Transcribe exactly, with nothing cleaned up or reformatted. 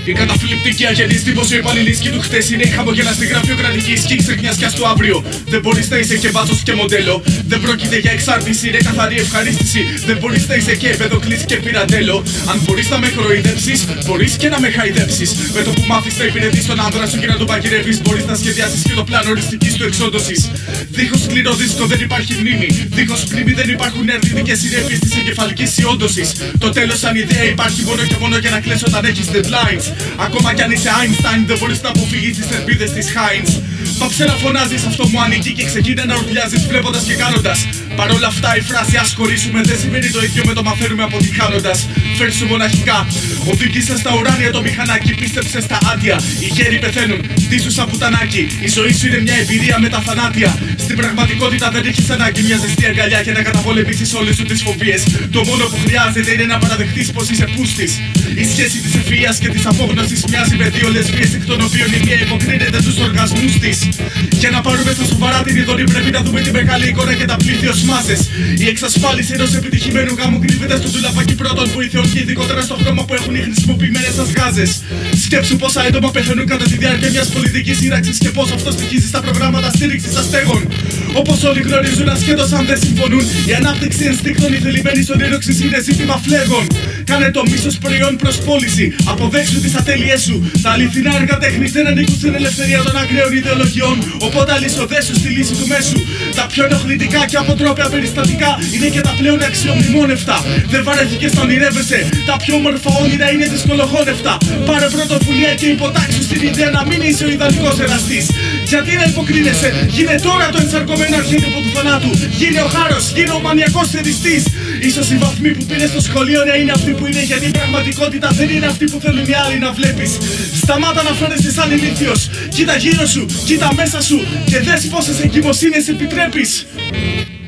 Η καταφλιπτική αγενής δημοσίου υπαλληλίσκη του χτες είναι η χαμογελαστή γραφειοκρατική σκή ξεχνιάς του αύριο. Δεν μπορείς να είσαι και βάζος και μοντέλο. Δεν πρόκειται για εξάρτηση, είναι καθαρή ευχαρίστηση. Δεν μπορείς να είσαι και επεδοκλής και πυραντέλο. Αν μπορείς να με κοροϊδέψεις, μπορείς και να με χαϊδέψεις. Με το που μάθεις να υπηρετείς τον άνδρα σου και να τον παγειρεύεις, μπορείς να σχεδιάσεις και το πλάνο οριστικής του εξόντωσης. Δίχως σκληρό δίσκο δεν υπάρχει μνήμη. Δίχως μνήμη δεν υπάρχουν αρνητικές συνέπειες της εγκεφαλικής ιόντωσης. Το τέλος σαν ιδέα υπάρχει μόνο και μόνο για να κλαις όταν έχεις deadlines. Ακόμα κι αν είσαι Einstein, δεν μπορείς να αποφύγεις τις ελπίδες της Heinz. Πάψε να φωνάζεις, αυτό μου ανήκει και ξεκίνα να ουρλιάζεις βλέποντας και κάνοντας. Παρ' όλα αυτά η φράση ας χωρίσουμε δεν σημαίνει το ίδιο με το μαθαίνουμε αποτυχάνοντας. Φέρσου μοναχικά, οδήγησε στα ουράνια το μηχανάκι, πίστεψε στα άδεια. Οι γέροι πεθαίνουν, ντύσου σαν πουτανάκι. Η ζωή σου είναι μια εμπειρία με τα θανάτια. Στην πραγματικότητα δεν έχεις ανάγκη μια ζεστή αγκαλιά για να καταπολεμήσεις όλες σου τις φοβίες. Το μόνο που χρειάζεται είναι να παραδεχτείς πως είσαι πούστης. Η σχέση της ευφυΐας και της απόγνωσης μοιάζει με δύο λεσβίες, εκ των οποίων η μία υποκρίνεται τους οργασμούς της. Για να πάρουμε στα σοβαρά την ειδονή, πρέπει να δούμε τη μεγάλη εικόνα και τα πλήθη ως μάσες. Η εξασφάλιση ενός επιτυχημένου γάμου κρύβεται στο τουλαπάκι πρώτων βοηθειών και ειδικότερα στο χρώμα που έχουν οι χρησιμοποιημένες σας γάζες. Σκέψου πόσα έντομα πεθαίνουν κατά τη διάρκεια μιας πολιτικής σύραξης και πώς αυτό στοιχίζει στα προγράμματα στήριξης αστέγων. Όπως όλοι γνωρίζουν, ασχέτως αν δεν συμφωνούν, η ανάπτυξη ενστίκτων, η θελημένη ονείροξης είναι ζήτημα φλέγων. Κάνε το μίσος προϊόν προς πώληση. Αποδέξου τις ατέλειές σου. Τα αληθινά έργα τέχνης δεν ανήκουν στην ελευθερία των ακραίων ιδεολογιών. Οπότε αλυσοδέσου στη λύση του μέσου. Τα πιο ενοχλητικά και αποτρόπαια περιστατικά είναι και τα πλέον αξιομνημόνευτα. Δεν βαρέθηκες να ονειρεύεσαι. Τα πιο όμορφα όνειρα είναι δυσκολοχώνευτα. Πάρε πρωτοβουλία και υποτάξου στην ιδέα να μην είσαι ο ιδανικός εραστής. Γιατί να υποκρίνεσαι, γίνε τώρα το ενσαρκωμένο αρχέτυπο του θανάτου. Γίνε ο χάρος, γίνε ο μανιακός θεριστής. Ίσως οι βαθμοί που πήρες στο σχολείο να είναι αυτοί που είναι, γιατί η πραγματικότητα δεν είναι αυτή που θέλουν οι άλλοι να βλέπεις. Σταμάτα να φαίνεσαι σαν ηλίθιος. Κοίτα γύρω σου, κοίτα μέσα σου και δες πόσες εγκυμοσύνες επιτρέπεις.